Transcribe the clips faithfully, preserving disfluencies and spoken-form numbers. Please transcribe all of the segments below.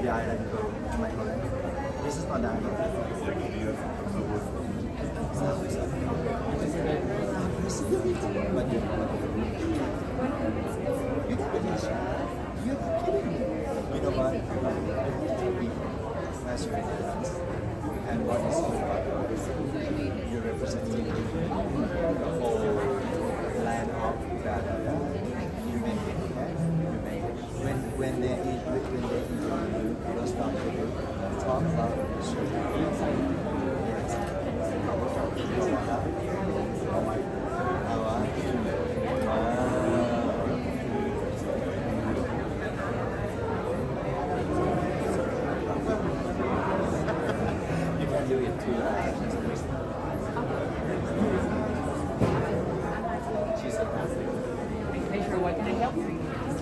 island go. Am I correct? This is not the island. So, so, but you, you're British. You're kidding me. You know what? That's your influence. And what is you're representing the whole land of Uganda. You make it, okay? You make it. When when they eat, when they eat, you don't stop to talk about the show. Yes. How are you? You can do it too. She's a Make sure what can I help you?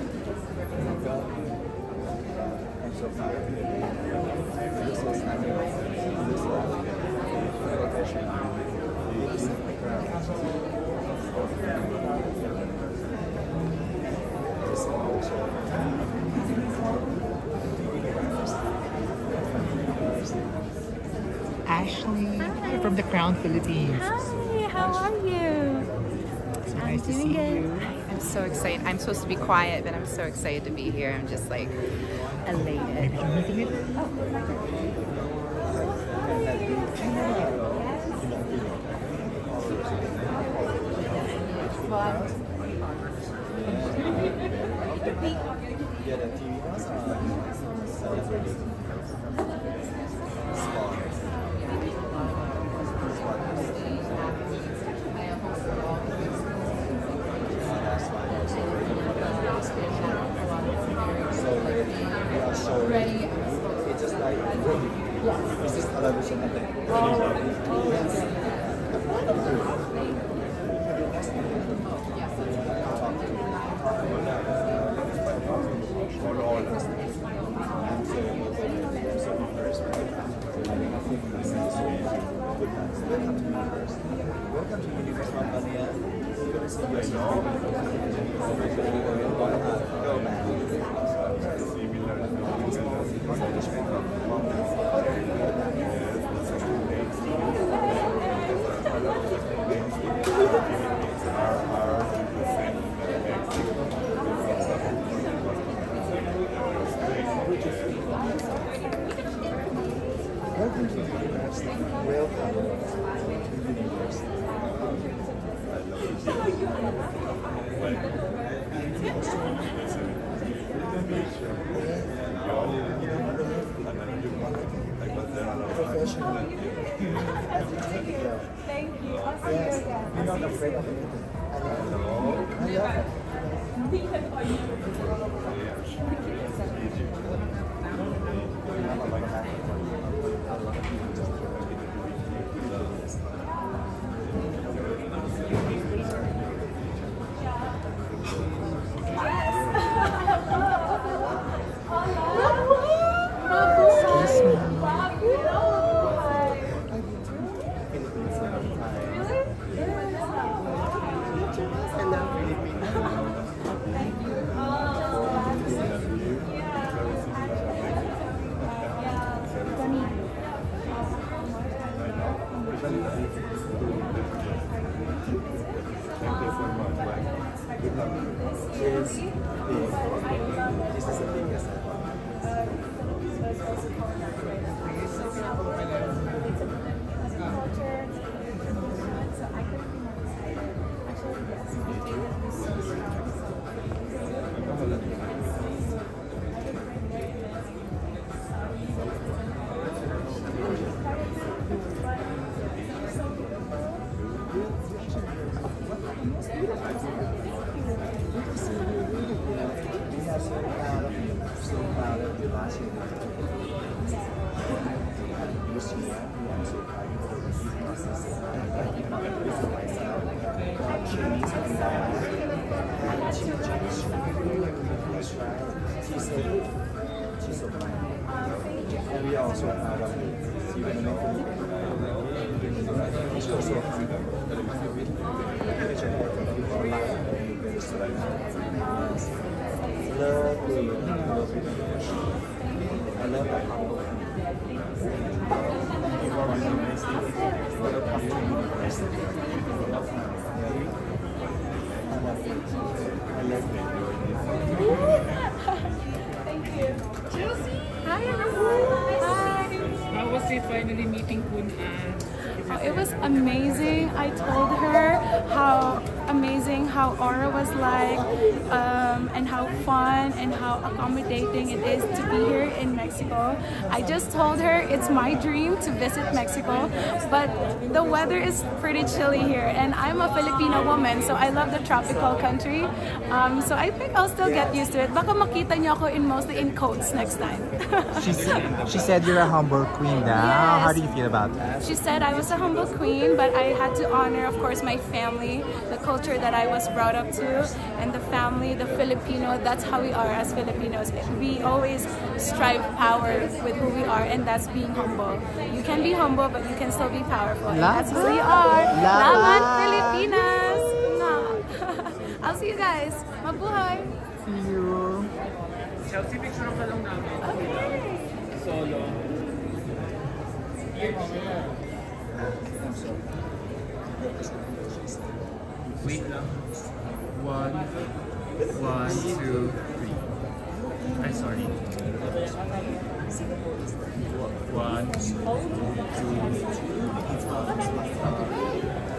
I'm so proud of you. You look so stunning. You look so professional. You look so proud. Just Ashley from the Crown Philippines. Hi, how are you? So I'm nice to doing see good. you. I'm so excited. I'm supposed to be quiet, but I'm so excited to be here. I'm just like elated. Maybe you're making it. Yeah, the T V was on celebrating sports. That's why I'm so ready. So ready. We are so ready. It's just like ready. This is television, I think. Welcome to Universal Albania. You're going to see yourself. Go Welcome to University. Welcome to University. Professional. And you take it well. Thank you. I'll see Yes, you again. you're not afraid of anything. I love it. I love it. Is big. This is the biggest And we are also proud of you. So you're going to make a It's also lovely. I love Hi everyone. Hi. How was it finally meeting Kun An? Oh, it was amazing. I told her how amazing how Aura was like, um, and how fun and how accommodating it is to be here in Mexico. I just told her it's my dream to visit Mexico, but the weather is pretty chilly here, and I'm a Filipino woman, so I love the tropical country. Um, so I think I'll still get used to it. Baka makita niyo ako in mostly in coats next time. She, she said you're a humble queen now. Yes. How do you feel about that? She said I was a humble queen, but I had to honor, of course, my family, the culture that I was brought up to, and the family, the Filipino. That's how we are as Filipinos. We always strive power with who we are, and that's being humble. You can be humble, but you can still be powerful. And that's who we are. Laban Pilipinas! I'll see you guys. Mabuhay! See you. Chelsea, picture ka lang namin. Okay. Solo. Wait lang. One, one, two, three. I'm sorry. One, two, three.